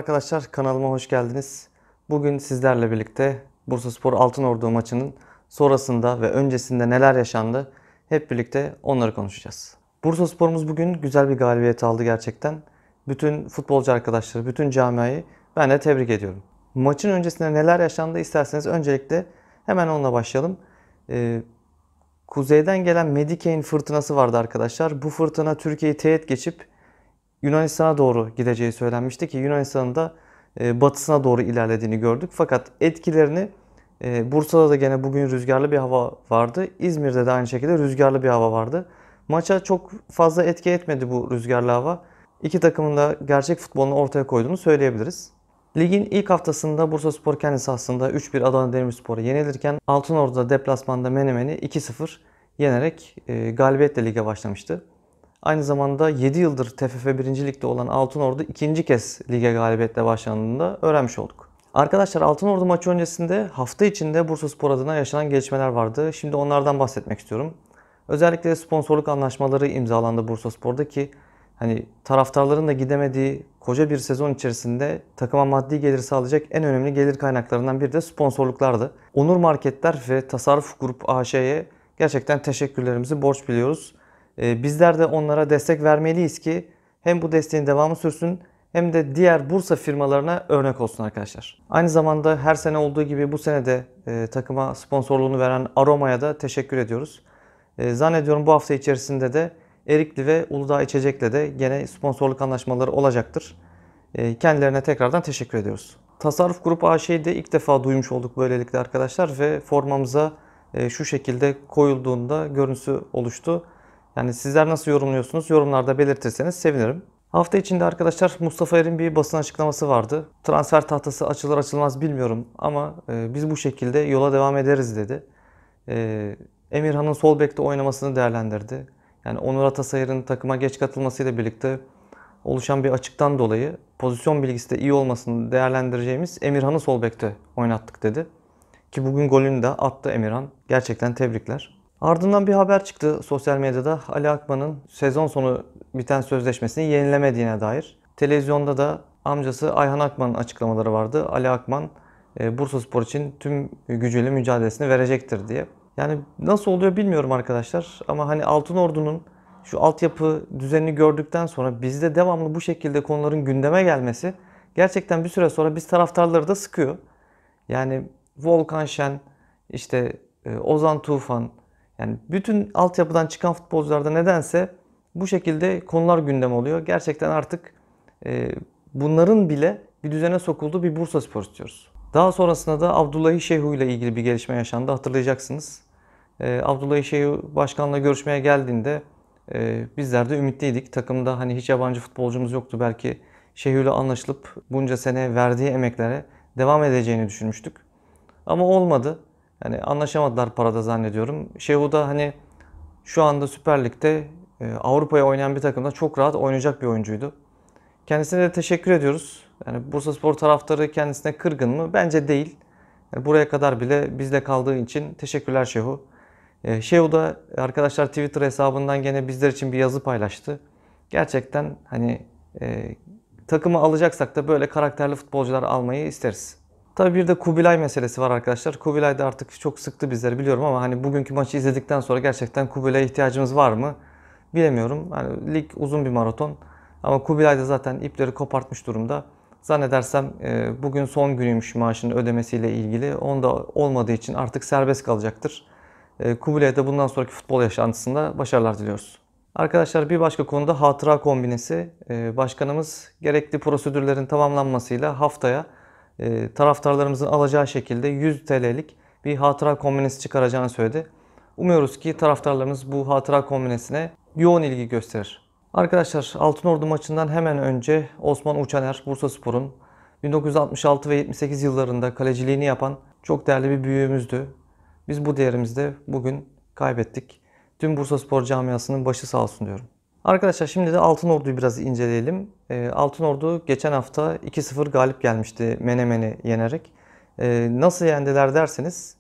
arkadaşlar, kanalıma hoş geldiniz. Bugün sizlerle birlikte Bursaspor Altınordu maçının sonrasında ve öncesinde neler yaşandı hep birlikte onları konuşacağız. Bursaspor'umuz bugün güzel bir galibiyet aldı gerçekten. Bütün futbolcu arkadaşları, bütün camiayı ben de tebrik ediyorum. Maçın öncesinde neler yaşandı isterseniz öncelikle hemen onunla başlayalım. Kuzeyden gelen Medikane fırtınası vardı arkadaşlar. Bu fırtına Türkiye'yi teğet geçip Yunanistan'a doğru gideceği söylenmişti ki Yunanistan'ın da batısına doğru ilerlediğini gördük. Fakat etkilerini Bursa'da da gene bugün rüzgarlı bir hava vardı. İzmir'de de aynı şekilde rüzgarlı bir hava vardı. Maça çok fazla etki etmedi bu rüzgarlı hava. İki takımın da gerçek futbolunu ortaya koyduğunu söyleyebiliriz. Ligin ilk haftasında Bursaspor kendi sahasında 3-1 Adana Demirspor'a yenilirken Altınordu'da deplasmanda Menemen'i 2-0 yenerek galibiyetle lige başlamıştı. Aynı zamanda 7 yıldır TFF 1. Lig'de olan Altınordu ikinci kez lige galibiyetle başlandığını da öğrenmiş olduk. Arkadaşlar Altınordu maçı öncesinde hafta içinde Bursaspor adına yaşanan gelişmeler vardı. Şimdi onlardan bahsetmek istiyorum. Özellikle sponsorluk anlaşmaları imzalandı Bursaspor'da ki hani taraftarların da gidemediği koca bir sezon içerisinde takıma maddi gelir sağlayacak en önemli gelir kaynaklarından biri de sponsorluklardı. Onur Marketler ve Tasarruf Grup AŞ'ye gerçekten teşekkürlerimizi borç biliyoruz. Bizler de onlara destek vermeliyiz ki hem bu desteğin devamı sürsün hem de diğer Bursa firmalarına örnek olsun arkadaşlar. Aynı zamanda her sene olduğu gibi bu sene de takıma sponsorluğunu veren Aroma'ya da teşekkür ediyoruz. Zannediyorum bu hafta içerisinde de Erikli ve Uludağ İçecek'le de gene sponsorluk anlaşmaları olacaktır. Kendilerine tekrardan teşekkür ediyoruz. Tasarruf Grubu AŞ'yi de ilk defa duymuş olduk böylelikle arkadaşlar ve formamıza şu şekilde koyulduğunda görüntüsü oluştu. Yani sizler nasıl yorumluyorsunuz? Yorumlarda belirtirseniz sevinirim. Hafta içinde arkadaşlar Mustafa Er'in bir basın açıklaması vardı. Transfer tahtası açılır açılmaz bilmiyorum ama biz bu şekilde yola devam ederiz dedi. Emirhan'ın sol bekte oynamasını değerlendirdi. Yani Onur Atasayır'ın takıma geç katılmasıyla birlikte oluşan bir açıktan dolayı pozisyon bilgisi de iyi olmasını değerlendireceğimiz Emirhan'ı sol bekte oynattık dedi. Ki bugün golünü de attı Emirhan. Gerçekten tebrikler. Ardından bir haber çıktı sosyal medyada. Ali Akman'ın sezon sonu biten sözleşmesini yenilemediğine dair. Televizyonda da amcası Ayhan Akman'ın açıklamaları vardı. Ali Akman Bursaspor için tüm gücüyle mücadelesini verecektir diye. Yani nasıl oluyor bilmiyorum arkadaşlar. Ama hani Altınordu'nun şu altyapı düzenini gördükten sonra bizde devamlı bu şekilde konuların gündeme gelmesi gerçekten bir süre sonra biz taraftarları da sıkıyor. Yani Volkan Şen, işte Ozan Tufan, yani bütün altyapıdan çıkan futbolcularda nedense bu şekilde konular gündem oluyor. Gerçekten artık bunların bile bir düzene sokulduğu bir Bursaspor istiyoruz. Daha sonrasında da Abdullahi Şeyhu ile ilgili bir gelişme yaşandı. Hatırlayacaksınız. Abdullahi Şeyhu başkanla görüşmeye geldiğinde bizler de ümitliydik. Takımda hani hiç yabancı futbolcumuz yoktu. Belki Şeyhu ile anlaşılıp bunca sene verdiği emeklere devam edeceğini düşünmüştük. Ama olmadı. Yani anlaşamadılar parada zannediyorum. Şeyhu da hani şu anda Süper Lig'de Avrupa'ya oynayan bir takımda çok rahat oynayacak bir oyuncuydu. Kendisine de teşekkür ediyoruz. Yani Bursaspor taraftarı kendisine kırgın mı? Bence değil. Yani buraya kadar bile bizle kaldığı için teşekkürler Şeyhu. Şeyhu da arkadaşlar Twitter hesabından gene bizler için bir yazı paylaştı. Gerçekten hani takımı alacaksak da böyle karakterli futbolcular almayı isteriz. Tabii bir de Kubilay meselesi var arkadaşlar. Kubilay da artık çok sıktı bizleri biliyorum ama hani bugünkü maçı izledikten sonra gerçekten Kubilay'a ihtiyacımız var mı? Bilemiyorum. Hani lig uzun bir maraton. Ama Kubilay da zaten ipleri kopartmış durumda. Zannedersem bugün son günüymüş maaşının ödemesiyle ilgili. Onda olmadığı için artık serbest kalacaktır. Kubilay'a da bundan sonraki futbol yaşantısında başarılar diliyoruz. Arkadaşlar bir başka konuda hatıra kombinesi. Başkanımız gerekli prosedürlerin tamamlanmasıyla haftaya taraftarlarımızın alacağı şekilde 100 TL'lik bir hatıra kombinesi çıkaracağını söyledi. Umuyoruz ki taraftarlarımız bu hatıra kombinesine yoğun ilgi gösterir. Arkadaşlar Altınordu maçından hemen önce Osman Uçaner, Bursaspor'un 1966 ve 78 yıllarında kaleciliğini yapan çok değerli bir büyüğümüzdü. Biz bu değerimizi de bugün kaybettik. Tüm Bursaspor camiasının başı sağ olsun diyorum. Arkadaşlar şimdi de Altınordu'yu biraz inceleyelim. Altınordu geçen hafta 2-0 galip gelmişti Menemen'i yenerek. Nasıl yendiler derseniz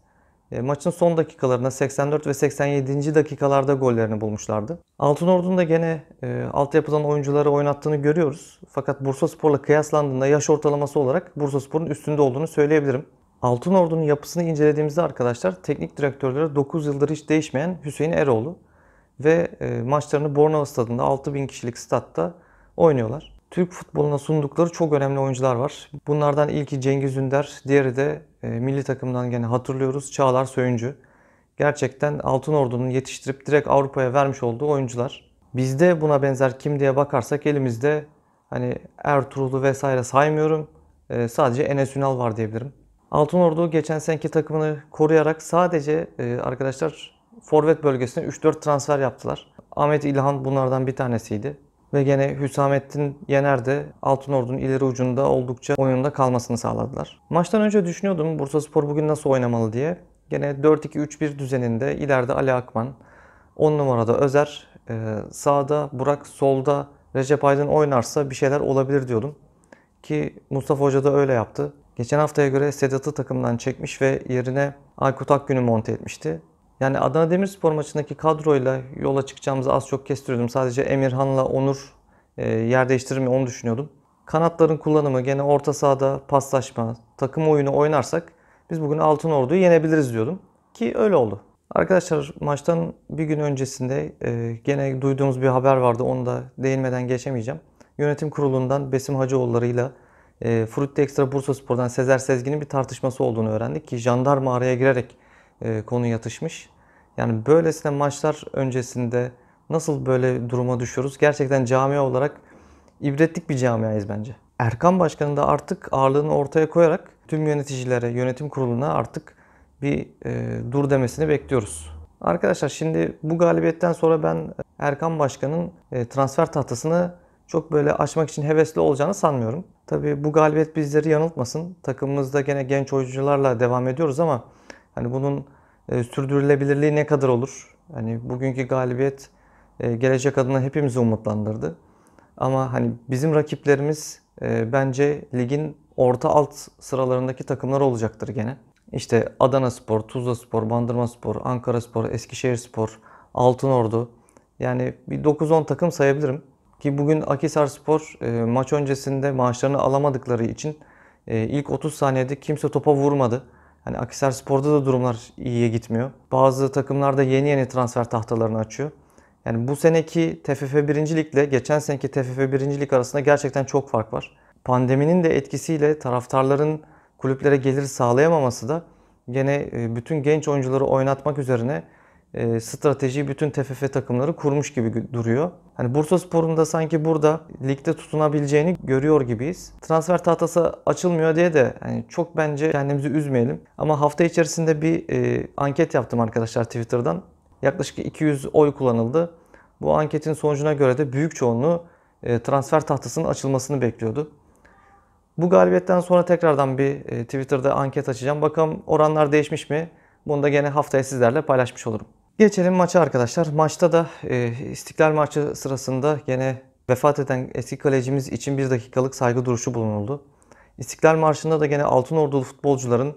Maçın son dakikalarında 84 ve 87. dakikalarda gollerini bulmuşlardı. Altınordu'nun da gene altyapıdan oyuncuları oynattığını görüyoruz. Fakat Bursaspor'la kıyaslandığında yaş ortalaması olarak Bursaspor'un üstünde olduğunu söyleyebilirim. Altınordu'nun yapısını incelediğimizde arkadaşlar teknik direktörleri 9 yıldır hiç değişmeyen Hüseyin Eroğlu ve maçlarını Bornova Stadı'nda 6000 kişilik statta oynuyorlar. Türk futboluna sundukları çok önemli oyuncular var. Bunlardan ilki Cengiz Ünder, diğeri de milli takımdan gene hatırlıyoruz Çağlar Söyüncü. Gerçekten Altınordu'nun yetiştirip direkt Avrupa'ya vermiş olduğu oyuncular. Bizde buna benzer kim diye bakarsak elimizde hani Ertuğrul'u vesaire saymıyorum. Sadece Enes Ünal var diyebilirim. Altınordu geçen seneki takımını koruyarak sadece arkadaşlar forvet bölgesine 3-4 transfer yaptılar. Ahmet İlhan bunlardan bir tanesiydi. Ve gene Hüsamettin Yener de Altınordu'nun ileri ucunda oldukça oyunda kalmasını sağladılar. Maçtan önce düşünüyordum Bursaspor bugün nasıl oynamalı diye. Gene 4-2-3-1 düzeninde ileride Ali Akman, 10 numarada Özer, sağda Burak, solda Recep Aydın oynarsa bir şeyler olabilir diyordum. Ki Mustafa Hoca da öyle yaptı. Geçen haftaya göre Sedat'ı takımdan çekmiş ve yerine Aykut Akgün'ü monte etmişti. Yani Adana Demirspor maçındaki kadroyla yola çıkacağımızı az çok kestiriyordum. Sadece Emirhan'la Onur yer değiştirir mi onu düşünüyordum. Kanatların kullanımı, gene orta sahada paslaşma, takım oyunu oynarsak biz bugün Altınordu'yu yenebiliriz diyordum. Ki öyle oldu. Arkadaşlar maçtan bir gün öncesinde gene duyduğumuz bir haber vardı. Onu da değinmeden geçemeyeceğim. Yönetim kurulundan Besim Hacıoğulları'yla Frutti Extra Bursaspor'dan Sezer Sezgin'in bir tartışması olduğunu öğrendik ki jandarma araya girerek konu yatışmış. Yani böylesine maçlar öncesinde nasıl böyle duruma düşüyoruz? Gerçekten camia olarak ibretlik bir camiayız bence. Erkan Başkan'ın da artık ağırlığını ortaya koyarak tüm yöneticilere, yönetim kuruluna artık bir dur demesini bekliyoruz. Arkadaşlar şimdi bu galibiyetten sonra ben Erkan Başkan'ın transfer tahtasını çok böyle aşmak için hevesli olacağını sanmıyorum. Tabii bu galibiyet bizleri yanıltmasın. Takımımızda gene genç oyuncularla devam ediyoruz ama hani bunun sürdürülebilirliği ne kadar olur? Hani bugünkü galibiyet gelecek adına hepimizi umutlandırdı. Ama hani bizim rakiplerimiz bence ligin orta alt sıralarındaki takımlar olacaktır gene. İşte Adanaspor, Tuzlaspor, Bandırmaspor, Ankaraspor, Eskişehirspor, Altınordu. Yani bir 9-10 takım sayabilirim. Ki bugün Akhisarspor maç öncesinde maaşlarını alamadıkları için ilk 30 saniyede kimse topa vurmadı. Hani Akhisarspor'da da durumlar iyiye gitmiyor. Bazı takımlar da yeni yeni transfer tahtalarını açıyor. Yani bu seneki TFF 1. Lig ile geçen seneki TFF 1. Lig arasında gerçekten çok fark var. Pandeminin de etkisiyle taraftarların kulüplere gelir sağlayamaması da gene bütün genç oyuncuları oynatmak üzerine stratejiyi bütün TFF takımları kurmuş gibi duruyor. Hani Bursaspor'un da sanki burada ligde tutunabileceğini görüyor gibiyiz. Transfer tahtası açılmıyor diye de hani çok bence kendimizi üzmeyelim. Ama hafta içerisinde bir anket yaptım arkadaşlar Twitter'dan. Yaklaşık 200 oy kullanıldı. Bu anketin sonucuna göre de büyük çoğunluğu transfer tahtasının açılmasını bekliyordu. Bu galibiyetten sonra tekrardan bir Twitter'da anket açacağım. Bakalım oranlar değişmiş mi? Bunu da gene haftaya sizlerle paylaşmış olurum. Geçelim maça arkadaşlar. Maçta da İstiklal maçı sırasında gene vefat eden eski kalecimiz için 1 dakikalık saygı duruşu bulunuldu. İstiklal Marşı'nda da gene Altınordulu futbolcuların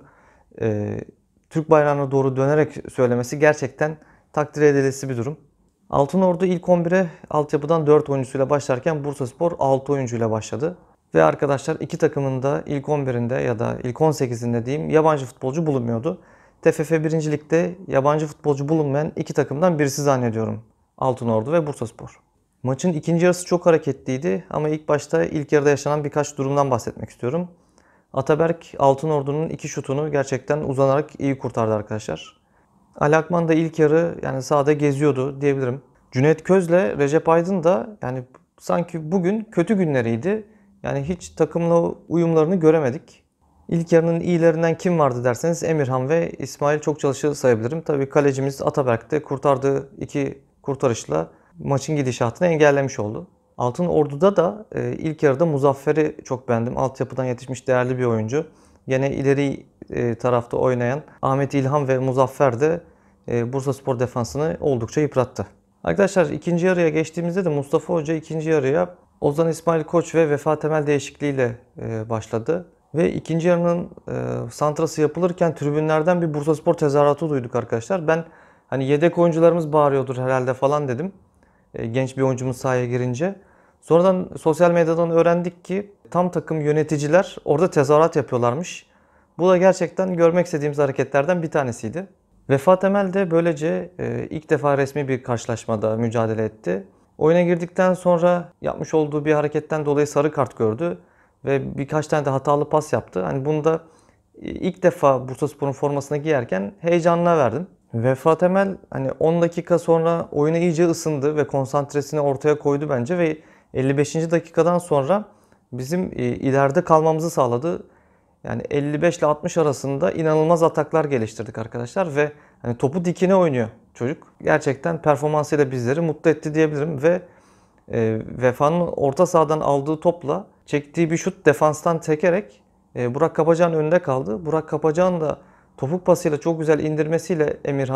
Türk bayrağına doğru dönerek söylemesi gerçekten takdir edilesi bir durum. Altınordu ilk 11'e altyapıdan 4 oyuncusuyla başlarken Bursaspor 6 oyuncuyla başladı. Ve arkadaşlar iki takımın da ilk 11'inde ya da ilk 18'inde diyeyim yabancı futbolcu bulunmuyordu. TFF 1. Lig'de yabancı futbolcu bulunmayan iki takımdan birisi zannediyorum. Altınordu ve Bursaspor. Maçın ikinci yarısı çok hareketliydi ama ilk başta ilk yarıda yaşanan birkaç durumdan bahsetmek istiyorum. Ataberk Altınordu'nun iki şutunu gerçekten uzanarak iyi kurtardı arkadaşlar. Ali Akman da ilk yarı yani sahada geziyordu diyebilirim. Cüneyt Köz'le Recep Aydın da yani sanki bugün kötü günleriydi. Yani hiç takımla uyumlarını göremedik. İlk yarının iyilerinden kim vardı derseniz Emirhan ve İsmail çok çalışı sayabilirim. Tabii kalecimiz Ataberk de kurtardığı iki kurtarışla maçın gidişatını engellemiş oldu. Altınordu'da da ilk yarıda Muzaffer'i çok beğendim. Altyapıdan yetişmiş değerli bir oyuncu. Gene ileri tarafta oynayan Ahmet İlhan ve Muzaffer de Bursaspor defansını oldukça yıprattı. Arkadaşlar ikinci yarıya geçtiğimizde de Mustafa Hoca ikinci yarıya Ozan İsmail Koç ve Vefa Temel değişikliğiyle başladı. Ve ikinci yarının santrası yapılırken tribünlerden bir Bursaspor tezahüratı duyduk arkadaşlar. Ben hani yedek oyuncularımız bağırıyordur herhalde falan dedim. Genç bir oyuncumuz sahaya girince. Sonradan sosyal medyadan öğrendik ki tam takım yöneticiler orada tezahürat yapıyorlarmış. Bu da gerçekten görmek istediğimiz hareketlerden bir tanesiydi. Vefa Temel de böylece ilk defa resmi bir karşılaşmada mücadele etti. Oyuna girdikten sonra yapmış olduğu bir hareketten dolayı sarı kart gördü ve birkaç tane de hatalı pas yaptı. Hani bunu da ilk defa Bursaspor'un formasını giyerken heyecanına verdim. Vefa Temel hani 10 dakika sonra oyuna iyice ısındı ve konsantresini ortaya koydu bence ve 55. dakikadan sonra bizim ileride kalmamızı sağladı. Yani 55 ile 60 arasında inanılmaz ataklar geliştirdik arkadaşlar ve hani topu dikine oynuyor çocuk. Gerçekten performansıyla bizleri mutlu etti diyebilirim ve Vefa'nın orta sahadan aldığı topla çektiği bir şut defanstan tekerek Burak Kapacağ'ın önünde kaldı. Burak Kapacağ'ın da topuk pasıyla çok güzel indirmesiyle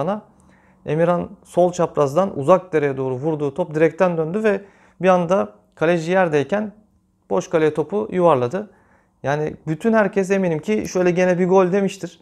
Emirhan sol çaprazdan uzak direğe doğru vurduğu top direkten döndü ve bir anda kaleci yerdeyken boş kaleye topu yuvarladı. Yani bütün herkes eminim ki şöyle gene bir gol demiştir.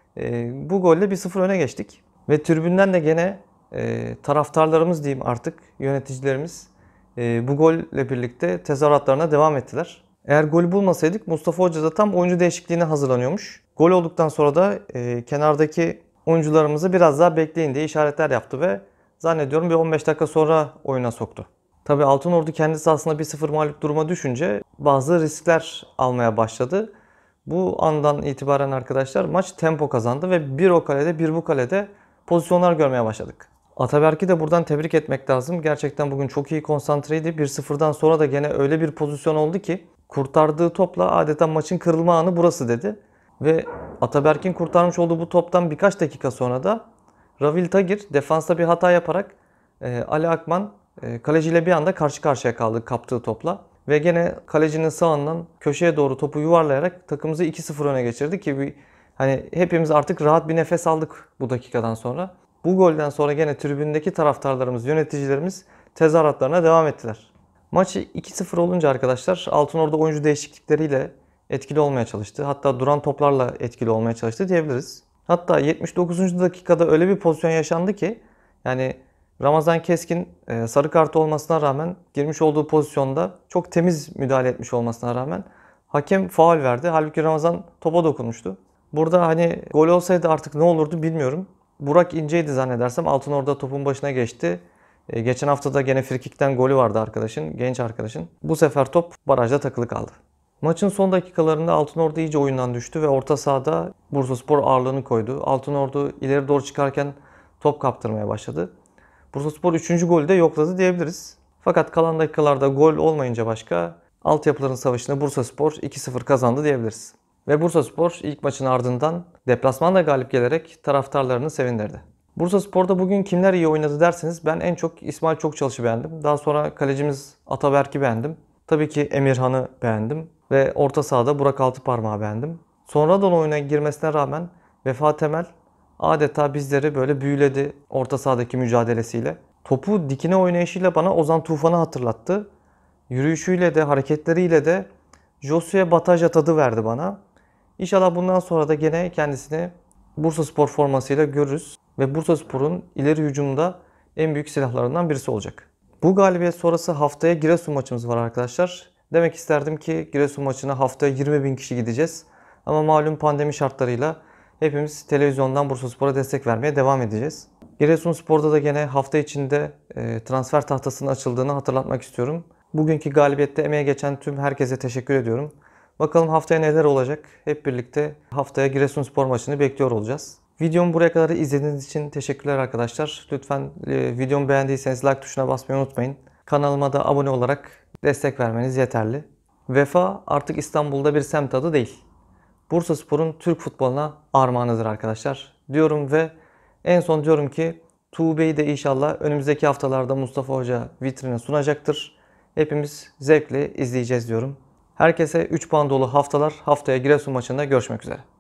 Bu golle 1-0 öne geçtik. Ve tribünden de gene taraftarlarımız diyeyim artık yöneticilerimiz bu golle birlikte tezahüratlarına devam ettiler. Eğer golü bulmasaydık Mustafa Hoca da tam oyuncu değişikliğine hazırlanıyormuş. Gol olduktan sonra da kenardaki oyuncularımızı biraz daha bekleyin diye işaretler yaptı ve zannediyorum bir 15 dakika sonra oyuna soktu. Tabii Altınordu kendi sahasında 1-0 mağlup duruma düşünce bazı riskler almaya başladı. Bu andan itibaren arkadaşlar maç tempo kazandı ve bir o kalede bir bu kalede pozisyonlar görmeye başladık. Ataberk'i de buradan tebrik etmek lazım. Gerçekten bugün çok iyi konsantreydi. 1-0'dan sonra da gene öyle bir pozisyon oldu ki kurtardığı topla adeta maçın kırılma anı burası dedi. Ve Ataberk'in kurtarmış olduğu bu toptan birkaç dakika sonra da Ravil Tagir defansta bir hata yaparak Ali Akman kaleciyle bir anda karşı karşıya kaldı kaptığı topla. Ve gene kalecinin sağından köşeye doğru topu yuvarlayarak takımımızı 2-0 öne geçirdi ki hani hepimiz artık rahat bir nefes aldık bu dakikadan sonra. Bu golden sonra gene tribündeki taraftarlarımız, yöneticilerimiz tezahüratlarına devam ettiler. Maç 2-0 olunca arkadaşlar Altınordu oyuncu değişiklikleriyle etkili olmaya çalıştı. Hatta duran toplarla etkili olmaya çalıştı diyebiliriz. Hatta 79. dakikada öyle bir pozisyon yaşandı ki yani Ramazan Keskin sarı kartı olmasına rağmen girmiş olduğu pozisyonda çok temiz müdahale etmiş olmasına rağmen hakem faul verdi. Halbuki Ramazan topa dokunmuştu. Burada hani gol olsaydı artık ne olurdu bilmiyorum. Burak İnce'ydi zannedersem. Altınordu topun başına geçti. Geçen hafta da gene frikikten golü vardı arkadaşın, genç arkadaşın. Bu sefer top barajda takılı kaldı. Maçın son dakikalarında Altınordu iyice oyundan düştü ve orta sahada Bursaspor ağırlığını koydu. Altınordu ileri doğru çıkarken top kaptırmaya başladı. Bursaspor 3. golü de yokladı diyebiliriz. Fakat kalan dakikalarda gol olmayınca başka altyapıların savaşını Bursaspor 2-0 kazandı diyebiliriz. Ve Bursaspor ilk maçın ardından deplasmanda galip gelerek taraftarlarını sevindirdi. Bursaspor'da bugün kimler iyi oynadı derseniz ben en çok İsmail Çokçalış'ı beğendim. Daha sonra kalecimiz Ataberk'i beğendim. Tabii ki Emirhan'ı beğendim. Ve orta sahada Burak Altıparmak'ı beğendim. Sonradan oyuna girmesine rağmen Vefa Temel adeta bizleri böyle büyüledi orta sahadaki mücadelesiyle. Topu dikine oynayışıyla bana Ozan Tufan'ı hatırlattı. Yürüyüşüyle de hareketleriyle de Josué Bataja tadı verdi bana. İnşallah bundan sonra da gene kendisini Bursaspor formasıyla görürüz ve Bursaspor'un ileri hücumda en büyük silahlarından birisi olacak. Bu galibiyet sonrası haftaya Giresun maçımız var arkadaşlar. Demek isterdim ki Giresun maçına haftaya 20.000 kişi gideceğiz. Ama malum pandemi şartlarıyla hepimiz televizyondan Bursaspor'a destek vermeye devam edeceğiz. Giresunspor'da da gene hafta içinde transfer tahtasının açıldığını hatırlatmak istiyorum. Bugünkü galibiyette emeğe geçen tüm herkese teşekkür ediyorum. Bakalım haftaya neler olacak? Hep birlikte haftaya Giresunspor maçını bekliyor olacağız. Videomu buraya kadar izlediğiniz için teşekkürler arkadaşlar. Lütfen videomu beğendiyseniz like tuşuna basmayı unutmayın. Kanalıma da abone olarak destek vermeniz yeterli. Vefa artık İstanbul'da bir semt adı değil. Bursaspor'un Türk futboluna armağanıdır arkadaşlar. Diyorum ve en son diyorum ki Tuğbe'yi de inşallah önümüzdeki haftalarda Mustafa Hoca vitrine sunacaktır. Hepimiz zevkle izleyeceğiz diyorum. Herkese 3 puan dolu haftalar. Haftaya Giresun maçında görüşmek üzere.